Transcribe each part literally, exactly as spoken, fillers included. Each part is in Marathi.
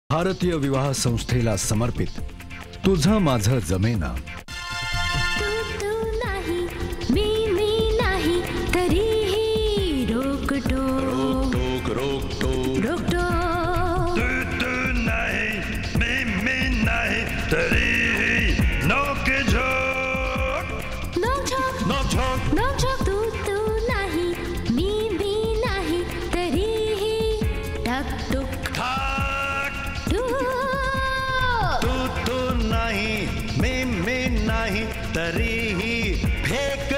भारतीय विवाह संस्थेला समर्पित तुझं माझं जमेना. तू तू नाही मी मी नाही तरीही रोकटोक रोक रोक टोक रोकटोक तू तू नाही मी मी नाही तरीही नोक झोक नोकझोक नोक झोक नोकझोक तू तू नाही मी मी नाही तरीही टाकटूक ठाक टू तू तू नाही मी मी नाही तरीही फेक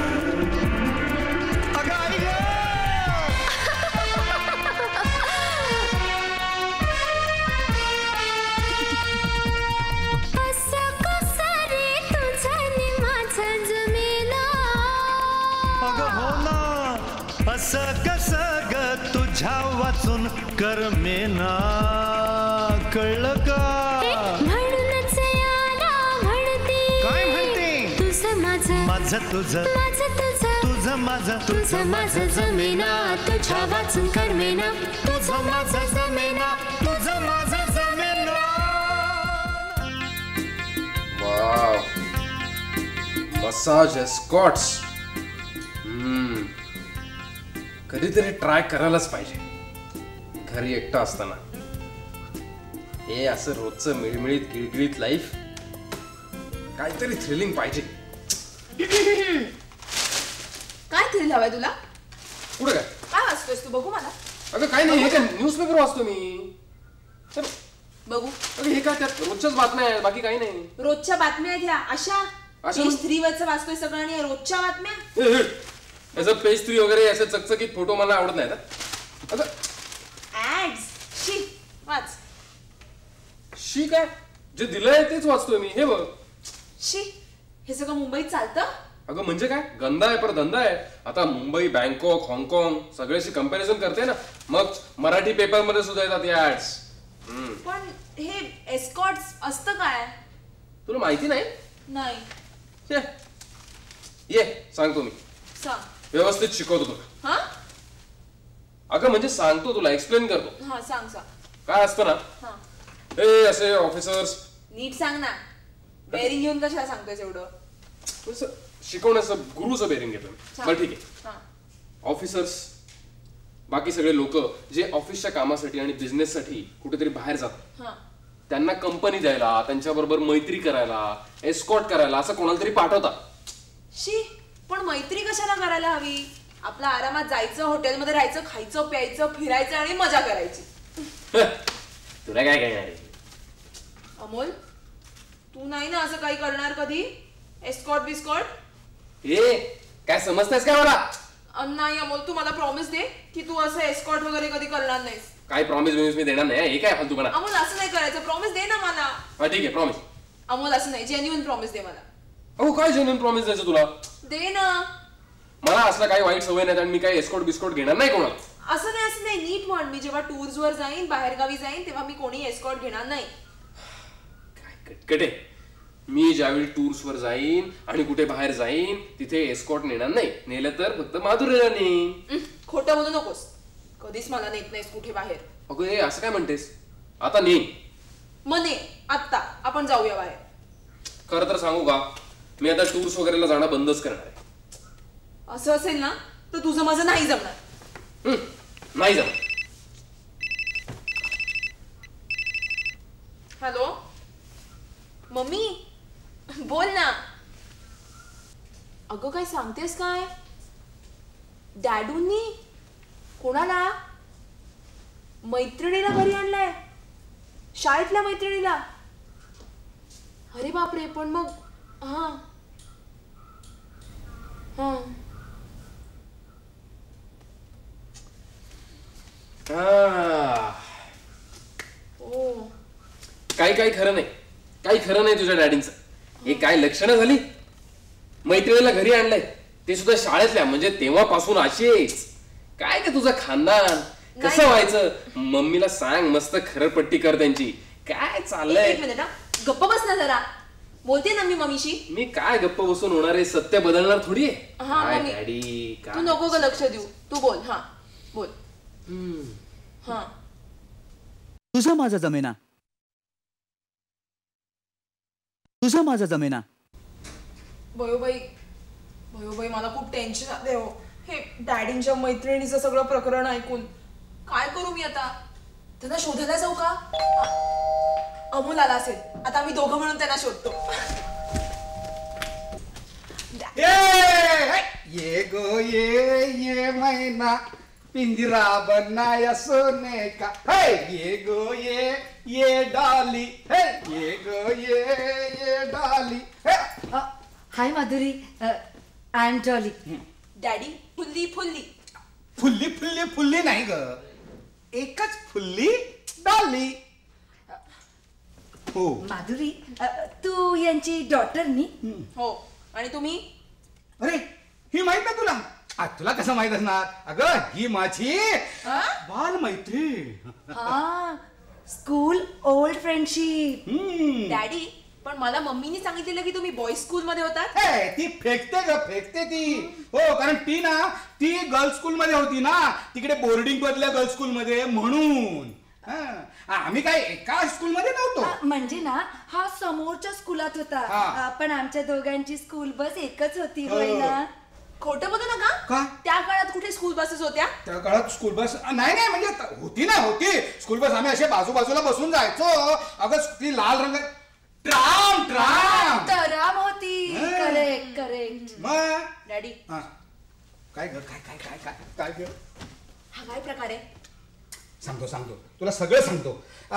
अगं आई गं! असं कसं रे तुझं आणि माझं जमेना. अगं हो ना असं कसं ग तुझ्या वाचून करमेना कळलं का म्हणूनच याला म्हणते काय म्हणते तुझं माझं माझं तुझं माझं तुझं तुझं माझं तुझं माझं जमेना तुझ्या वाचून करमेना तुझं माझं जमेना तुझं माझं जमेना. Wow massage Escorts. हम्म कधीतरी ट्राय करायलाच पाहिजे घरी एकटा असताना. हे असं रोजचं मिळमिळीत गिळगिळीत लाईफ काहीतरी थ्रिलिंग पाहिजे. काय थ्रिल हवाय तुला? कुठं काय काय वाचतोयस तू? बघू मला. अगं काय नाही, हे काय न्यूजपेपर वाचतो मी. चल बघू. अगं हे काय त्यात रोजच्याच बातम्या आहेत, बाकी काही नाही. रोजच्या बातम्या आहेत ह्या अशा. अशा? पेज थ्री वरचं वाचतोय सगळं आणि रोजच्या बातम्या. हे, हे. असं पेज थ्री वगैरे असे चकचकीत फोटो मला आवडत नाहीत. हा. अगं ऍड्स शी वाच. शी काय जे दिलंय तेच वाचतोय मी. हे बघ. शी हे सगळं मुंबईत चालतं? अगं म्हणजे काय गंदा आहे पर धंदा आहे. आता मुंबई बँकॉक हाँगकाँग सगळ्याशी कंपॅरिझन करते ना, मग मराठी पेपर मध्ये सुद्धा येतात या ऍड्स. पण हे एस्कॉट्स असतं काय? तुला माहिती नाही? नाही. ये. ये सांगतो मी, सांग. व्यवस्थित शिकवतो तुला. हा अगं म्हणजे सांगतो तुला, एक्सप्लेन करतो. हा सांग सांग. काय असतं ना, हा हे असे ऑफिसर्स नीट सांग ना. बेरिंग घेऊन कशाला सांगतोयस एवढं? शिकवण्याचं गुरुचं बेरिंग घेतो मी. सांग. बरं ठीक आहे. हा ऑफिसर्स बाकी सगळे लोक जे ऑफिसच्या कामासाठी आणि बिझनेससाठी कुठेतरी बाहेर जातात, हा त्यांना कंपनी द्यायला, त्यांच्याबरोबर मैत्री करायला, एस्कॉर्ट करायला असं कोणाला तरी पाठवतात. शी पण मैत्री कशाला करायला हवी? आपल्या आरामात जायचं, हॉटेलमध्ये राहायचं, खायचं प्यायचं, फिरायचं आणि मजा करायची. तुला काय काय आहे? अमोल तू नाही ना असं काही करणार कधी? एस्कॉर्ट बिस्कॉर्ट? हे काय समजतेस काय मला? अ, नाही अमोल तू मला प्रॉमिस दे की तू असं एस्कॉर्ट वगैरे कधी करणार नाहीस. काय प्रॉमिस बिमिस मी देणार नाही. हे काय फालतू म्हणा. अमोल असं नाही करायचं. प्रॉमिस दे ना मला. हा ठीक आहे प्रॉमिस. अमोल असं नाही, जेन्युइन प्रॉमिस दे मला. अहो काय जेन्युइन प्रॉमिस द्यायचं तुला? दे ना. मला असला काही वाईट सवय नाही आणि मी काही एस्कॉर्ट बिस्कॉर्ट घेणार नाही कोणाला. असं नाही असं नाही, नीट म्हण. मी जेव्हा टूर्स वर जाईन, बाहेरगावी जाईन, तेव्हा मी कोणी एस्कॉर्ट घेणार नाही. काय कटकटे. मी ज्यावेळी टूर्स वर जाईन आणि कुठे बाहेर जाईन तिथे एस्कॉर्ट नेणार नाही. नेलं तर फक्त माधुरीला नेईन. खोटं बोलू नकोस. कधीच मला नेत नाहीस कुठे बाहेर. अगं हे असं काय म्हणतेस? आता ने. मने आत्ता आपण जाऊया बाहेर. खरं तर सांगू का, मी आता टूर्स वगैरेला जाणं बंदच करणार आहे. असं असेल ना तर तुझं माझं नाही जमणार. हम्म, नाही जमणार. हॅलो मम्मी बोल ना. अगं काय सांगतेस काय? डॅडूंनी कोणाला? मैत्रिणीला घरी आणलाय? शाळेतल्या मैत्रिणीला? अरे बापरे. पण मग हा हा ओ काही काही खरं नाही, काही खरं नाही तुझ्या डॅडींचं. हे काय लक्षणं झाली? मैत्रिणीला घरी आणलंय ते सुद्धा शाळेतल्या, म्हणजे तेव्हापासून अशीच. काय ते तुझं खानदान कसं व्हायचं? मम्मीला सांग मस्त खरपट्टी कर त्यांची. काय चाललंय? एक मिनिट हा, गप्प बस ना जरा. बोलते ना मी मम्मीशी. मी काय गप्प बसून होणार आहे? सत्य बदलणार थोडी आहे. हा काय मम्मी डॅडी तू नको ग लक्ष देऊ. तू बोल. हा बोल. हा तुझं माझं जमेना तुझं माझं जमेना. भयोबाई भयोबाई मला खूप टेन्शन आले हो. हे डॅडींच्या मैत्रिणीचं सगळं प्रकरण ऐकून काय करू मी आता? त्यांना शोधायला जाऊ का? अमोल आला असेल, आता आम्ही दोघं म्हणून त्यांना शोधतो. ये गो ये ये मैना पिंजरा बनाया सोने का है. ये गो ये ये डाली है. ये गो ये ये डाली है. Hi Madhuri, I am Dolly. Daddy fully fully fully fully fully नाही ग, एकच फुल्ली डाली. हो माधुरी, अ, तू यांची डॉटर नी? हो. आणि तुम्ही? अरे ही माहित ना तुला? आ, तुला कसं माहित असणार? अगं ही माझी बाल मैत्रीण. हा, school old friendship. Hmm. Daddy पण मला मम्मीनी सांगितलेलं की तुम्ही बॉईज स्कूल मध्ये होतात. हे, ती फेकते ग फेकते ती. हो कारण ती ना ती गर्ल्स स्कूल मध्ये होती ना, तिकडे बोर्डिंग मधल्या गर्ल्स स्कूल मध्ये, म्हणून. हा, आम्ही काय एका स्कूल मध्ये नव्हतो. अ, म्हणजे ना हा समोरच्या स्कूलात होता, हा. अ, पण आमच्या दोघांची स्कूल बस एकच होती. हो. होय ना? खोटं बोलू नका. का? त्या काळात कुठे स्कूल बसेस होत्या? त्या काळात स्कूल बस नाही नाही म्हणजे त- होती ना होती स्कूल बस. आम्ही असे बाजूबाजूला बसून जायचो. अगं ती लाल रंग ट्राम ट्राम तराम होती. हा. Correct correct. मग डॅडी हा. काय ग काय काय काय काय काय ग? हा काय प्रकार आहे? सांगतो सांगतो तुला सगळं सांगतो. आ,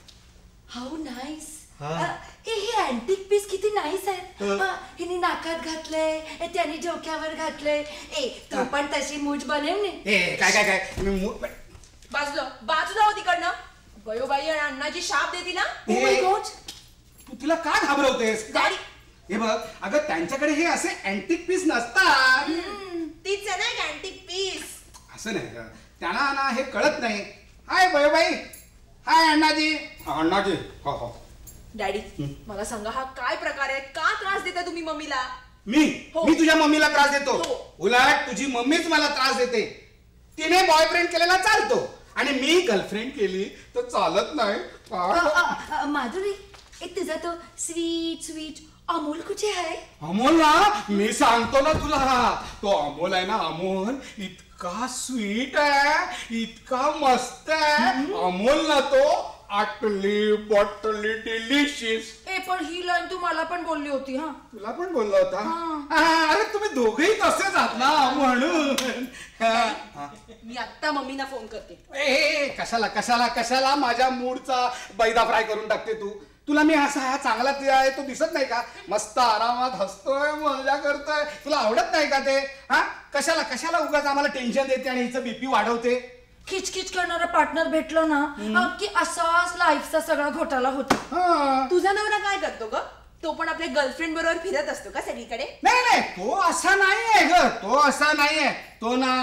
हाऊ नाईस. हा. हे अँटिक पीस किती नाईस आहे. हा. हा, हिने नाकात घातलंय, ए, त्याने डोक्यावर घातलंय. ए तू हा. पण तशी मूठ बनव ने. ए काय काय काय मी मु- बाजूला बाजूला हो तिकडनं. भयोबाई आणि अण्णाची शाप देती ना. ए, Oh my God. तू तिला का घाबरवतेस? का? डॅडी. हे बघ अगं त्यांच्याकडे हे असे अँटिक पीस नसतात. हम्म, तीच आहे ना एक अँटिक पीस. असं नाही ग, त्यांना ना हे कळत नाही. हाय बयोबाई. हाय अण्णाजी. हा, अण्णाजी हो हो. डॅडी मला सांगा हा काय प्रकार आहे? का त्रास देता तुम्ही मम्मीला? मी हो. मी तुझ्या मम्मीला त्रास देतो? हो. उलट तुझी मम्मीच मला त्रास देते. तिने बॉयफ्रेंड केलेला चालतो आणि मी गर्लफ्रेंड केली तर चालत नाही. अ, अ, अ, माधुरी, एक तुझा तो स्वीट स्वीट अमोल कुठे आहे? अमोल ना, मी सांगतो ना तुला, तो अमोल आहे ना, अमोल इतका स्वीट आहे, इतका मस्त आहे. अमोल ना तो आटली बॉटली डिलिशियस. ए पण ही लाईन तू मला पण बोलली होती. हा, तुला पण बोलला होता? हा, अरे तुम्ही दोघेही तसेच आहात ना म्हणून. हा. मी आत्ता मम्मीना फोन करते. ए, ए, कशाला कशाला कशाला माझ्या मूडचा बैदा फ्राय करून टाकते तू. तुला मी असा हा चांगला ते आहे तो दिसत नाही का? मस्त आरामात हसतोय, मजा करतोय. तुला आवडत नाही का ते? हा, कशाला कशाला उगाच आम्हाला टेन्शन देते आणि हिचं बीपी वाढवते. खिचखिच करणारा पार्टनर भेटलो ना अ, की असाच लाईफचा सगळा घोटाळा होतो. हा. तुझा नवरा काय करतो ग? तो पण आपल्या गर्लफ्रेंड बरोबर फिरत असतो का सगळीकडे? नाही नाही तो असा नाहीये ग, तो असा नाहीये. तो ना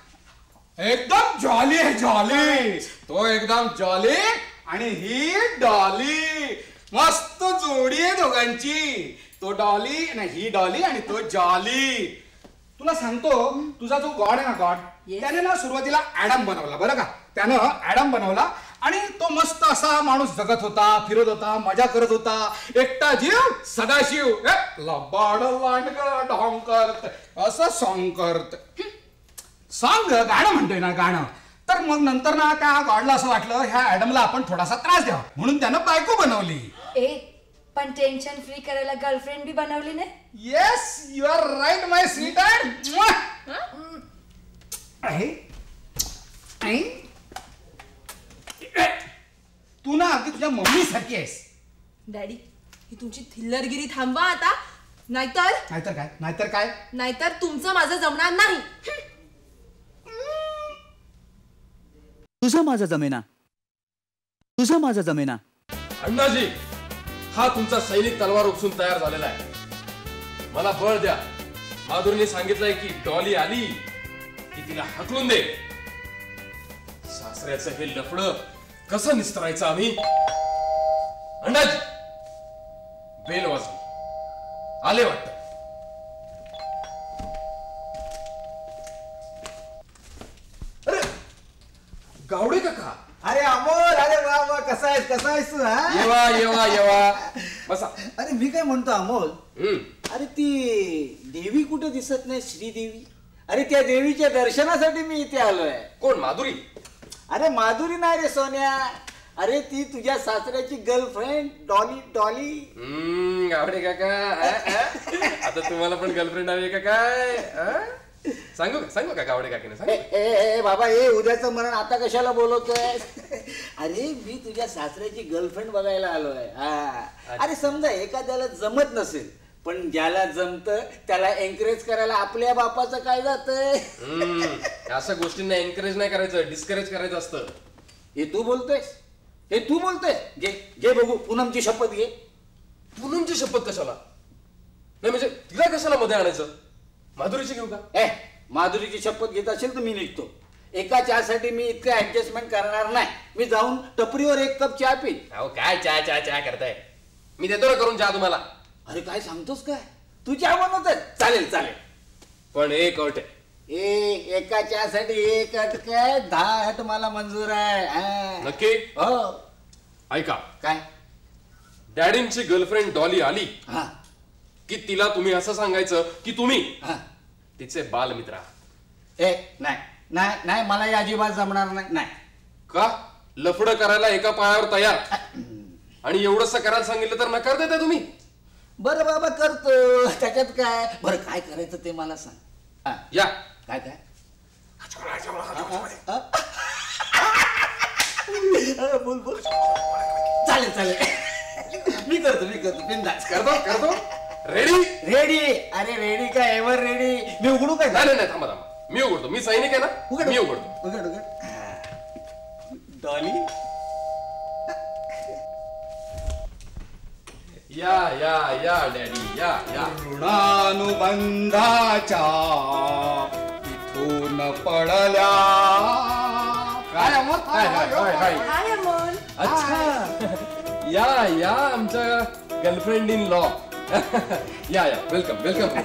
एकदम जॉली आहे, जॉली. तो एकदम जॉली आणि ही डॉली. मस्त जोडी आहे दोघांची. तो डॉली नाही, ही डॉली आणि तो जॉली. तुला सांगतो, तुझा जो गॉड आहे ना, गॉड, त्याने ना सुरुवातीला ऍडम बनवला बरं का. त्यानं ऍडम बनवला आणि तो मस्त असा माणूस जगत होता, फिरत होता, मजा करत होता, एकटा जीव सदाशिव. लबाड लांडग ढोंग करत असं सॉंग करत सॉंग गाणं म्हणतोय ना, गाणं. तर मग नंतर ना त्या गॉडला असं वाटलं ह्या ऍडमला आपण थोडासा त्रास द्यावा, म्हणून त्यानं बायको बनवली. ए पण टेन्शन फ्री करायला गर्लफ्रेंड बी बनवली नाही? Yes, you are right my sweet आहे. तू ना अगदी तुझ्या मम्मी सारखी आहेस. डॅडी ही तुमची थिल्लरगिरी थांबवा आता, नाहीतर नाहीतर काय नाहीतर काय नाहीतर तुमचं माझं जमणार नाही. तुझं माझं जमेना. तुझं माझं जमेना. अण्णाजी, हा तुमचा सैनिक तलवार उपसून तयार झालेला आहे. मला बळ द्या. माधुरीने सांगितलंय की डॉली आली की तिला हकलून दे. सासऱ्याचं हे लफडं कसं निस्तरायचं आम्ही? अण्णाजी, बेल वाजली, आले वाटत. अरे गावडे काका. अरे अमोल, अरे वा वा, कसा आहेस कसा आहेस तू? हा येवा येवा येवा. बसा. अरे मी काय म्हणतो अमोल, हम्म. अरे ती देवी कुठे दिसत नाही, श्रीदेवी? अरे त्या देवीच्या दर्शनासाठी मी इथे आलोय. कोण? माधुरी? अरे माधुरी नाही रे सोन्या, अरे ती तुझ्या सासऱ्याची गर्लफ्रेंड डॉली. डॉली हम्म, गावडे काका, आ, आ. आता तुम्हाला पण गर्लफ्रेंड हवी का काय? आ? सांगू का सांगू का गावडे काकीने सांगू ए, का? ए, ए, बाबा ए उद्याचं मरण आता कशाला बोलवतोय? अरे मी तुझ्या सासऱ्याची गर्लफ्रेंड बघायला आलोय. हा. अरे समजा एखाद्याला जमत नसेल, पण ज्याला जमत त्याला एनकरेज करायला आपल्या बापाचं काय जातंय? हम्म, अशा गोष्टींना एनकरेज नाही करायचं, डिस्करेज करायचं असतं. हे तू बोलतोयस? हे तू बोलतोयस? घे घे बघू पूनमची शपथ घे. पूनमची शपथ कशाला? नाही म्हणजे तिला कशाला मध्ये आणायचं? माधुरीची घेऊ का? ए माधुरीची शपथ घेत असेल तर मी निघतो. एका चहासाठी मी इतकं ऍडजस्टमेंट करणार नाही. मी जाऊन टपरीवर एक कप चहा पी. अहो काय चहा चहा चहा करताय? मी देतो ना करून चहा तुम्हाला. अरे काय सांगतोस काय? तू चहा बनवतोय? चालेल चालेल, पण एक अट आहे. ए एका चहासाठी एक अट काय, दहा अट मला मंजूर आहे. हा. नक्की? हो. ऐका, काय? डॅडींची गर्लफ्रेंड डॉली आली हा की तिला तुम्ही असं सांगायचं की तुम्ही हा. तिचे बालमित्र आहात. ए नाही नाही नाही मला हे अजिबात जमणार नाही. नाही का? लफडं करायला एका पायावर तयार, आणि एवढंच करायला सांगितलं तर नकार देताय तुम्ही? बरं बाबा करतो, त्याच्यात काय. बरं काय करायचं ते मला सांग. हा. या. काय काय? बोल बोल. चालेल चालेल, मी करतो मी करतो बिंदास करतो करतो. रेडी? रेडी. अरे रेडी काय, एव्हर रेडी. मी उघडू काय? नाही नाही थांबा थांबा, मी उघडतो. मी सैनिक आहे ना, उघड मी उघडतो. उघड उघड. डॉली या या या डॅडी या या. ऋणानुबंधाच्या इथून पडल्या. काय अमोल? हाय हाय हाय हाय. हाय अमोल. अच्छा, या या आमच्या गर्लफ्रेंड इन लॉ. या या, वेलकम वेलकम.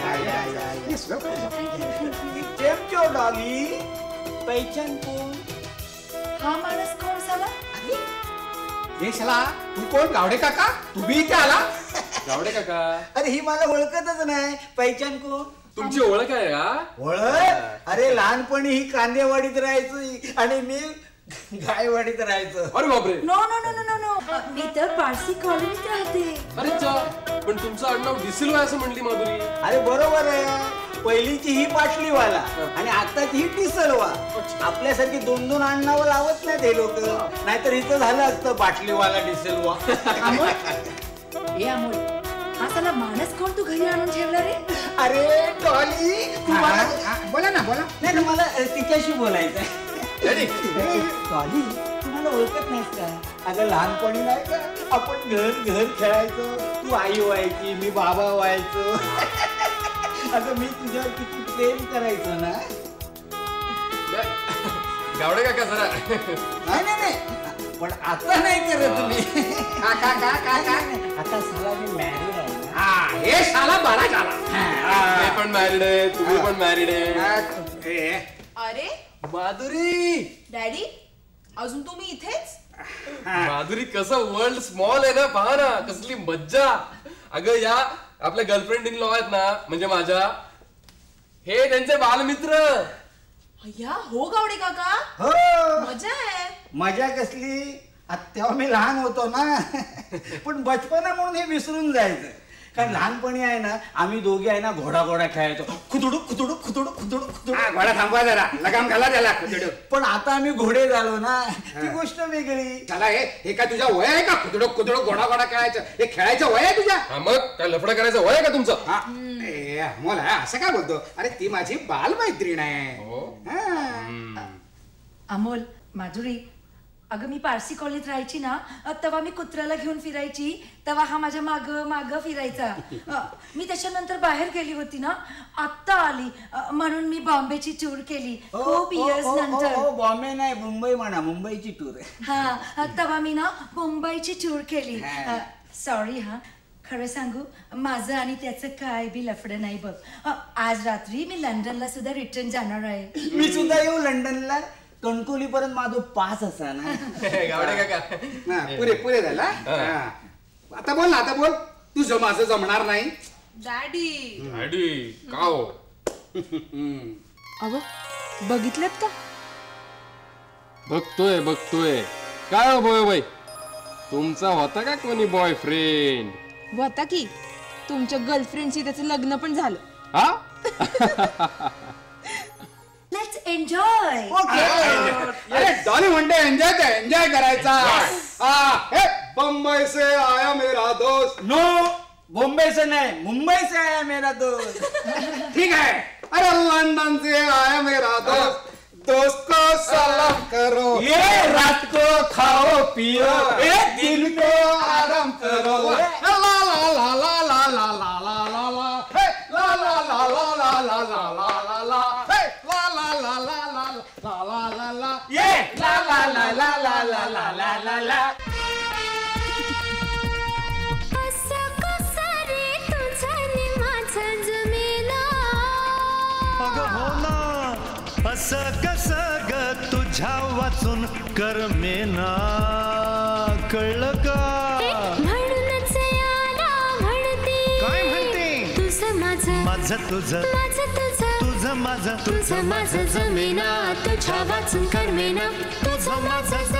चेमचो डॉली. पहिचान कोण? हा माणूस कोण झाला? देशला तू कोण? गावडे काका तुम्ही इथे आला? गावडे काका, अरे ही मला ओळखतच नाही. पहिचान कोण? तुमची ओळख आहे का? ओळख? अरे लहानपणी ही कांदेवाडीत राहायची आणि मी गायवाडीत राहायचो. अरे बापरे. No no no no no no मी तर पारसी कॉलनीत राहते. अरे चा, पण तुमचं आडनाव डिसिल्वा असं म्हणली माधुरी. अरे बरोबर आहे, पहिलीची ही पाटलीवाला आणि आताची ही टिसलवा. आपल्यासारखी दोन दोन आडनावं लावत नाहीत हे लोक, नाहीतर इथं झालं असतं बाटलीवाला डिसेलवा. अमोल, ए अमोल, हा साला माणूस कोण तू घरी आणून ठेवला रे? अरे डॉली तू हा, मला- हा, बोला ना बोला. नाही ना, मला अ, तिच्याशी बोलायचं आहे. डॅडी, डॉली तू मला ओळखत नाहीस का? अगं लहानपणी नाही का आपण घर घर खेळायचो. तू आई व्हायची, मी बाबा व्हायचो. अगं मी तुझ्यावर किती प्रेम करायचो ना. गावडे काका जरा. नाही नाही नाही, पण आता नाही करत तुम्ही. का का का का का? आता साला मी मॅरिड आहे ना. हा, हे शाला बरा झाला. मी पण मॅरिड आहे, तुम्ही पण मॅरिड आहे. ए, अरे माधुरी, डॅडी, अजून तुम्ही इथेच? माधुरी कसं वर्ल्ड स्मॉल आहे ना, पहा ना कसली मज्जा. अगं या आपल्या गर्लफ्रेंड इन लॉ आहेत ना, म्हणजे माझ्या, हे त्यांचे बालमित्र. अय्या हो गावडे काका, हो मजा आहे. मजा कसली, आता तेव्हा मी लहान होतो ना. पण बचपना म्हणून हे विसरून जायचं. कारण लहानपणी आहे ना आम्ही दोघे आहे ना घोडा घोडा खेळायचो. खुदुडू खुदुडू खुदुडू खुदुडू खुदुडू. हा, घोडा थांबवा जरा, लगाम घाला त्याला. खुदुडू. पण आता आम्ही घोडे झालो ना, ती गोष्ट वेगळी. चला हे हे काय तुझ्या वय आहे का? खुदुडू खुदुडू घोडा घोडा खेळायचं हे खेळायचं वय आहे तुझ्या? हा मग काय लफडं करायचं वय आहे का तुमचं? हा, ए, अमोल हा, असं काय बोलतो? अरे ती माझी बालमैत्रीण आहे. हो. हा. अमोल, माधुरी, अगं मी पारसी कॉलनीत राहायची ना, तेव्हा मी कुत्र्याला घेऊन फिरायची, तेव्हा हा माझ्या माग माग फिरायचा. अ, मी त्याच्यानंतर बाहेर गेली होती ना, आत्ता आली, अ, म्हणून मी बॉम्बेची टूर केली खूप इयर्स नंतर. बॉम्बे नाही मुंबई म्हणा, मुंबईची टूर आहे. हा, तेव्हा मी ना मुंबईची टूर केली. हा. सॉरी हा, खरं सांगू माझं आणि त्याचं काय बी लफडं नाही बघ. अ, आज रात्री मी लंडनला सुद्धा रिटर्न जाणार आहे. मी सुद्धा येऊ लंडनला. कणकोली पर्यंत माझं पास असा ना. गावडे काका, हा, पुरे पुरे झाला. हा. आता बोल ना आता बोल तुझं माझं जमणार नाही. डॅडी डॅडी का हो? अगं बघितलेत का? बघतोय बघतोय. काय हो बॉय तुमचा होता का कोणी बॉयफ्रेंड? होता की तुमच्या गर्लफ्रेंडशी त्याचं लग्न पण झालं. हा लेट्स एन्जॉय. अरे डॉली म्हणते एन्जॉय ते एन्जॉय करायचा. हा हे बंबई से आया मेरा दोस्त. नो बॉम्बे से नहीं मुंबई से आया मेरा दोस्त. ठीक है. अरे लंदन से आया मेरा दोस्त. दोस्त को सलाम करो. ये रात को खाओ पियो. ए दिन को आराम करो. ला ला ला ला ला ला ला ला ला ला. हे ला ला ला ला ला ला ला ला ला ला. हे ला ला ला ला ला ला ला ला ला. ये ला ला ला ला ला ला ला ला ला ला. असं कसं रे तुझं नि माझं जमेना. अगं हो ना असं कसं ग तुझ्या वाचून करमेना. कळलं का? म्हणूनच याला म्हणते. काय म्हणते? तुझं माझं माझं तुझं माझं तुझं तुझं माझं तुझं माझं जमेना. तुझ्या वाचून करमेना. तुझं माझं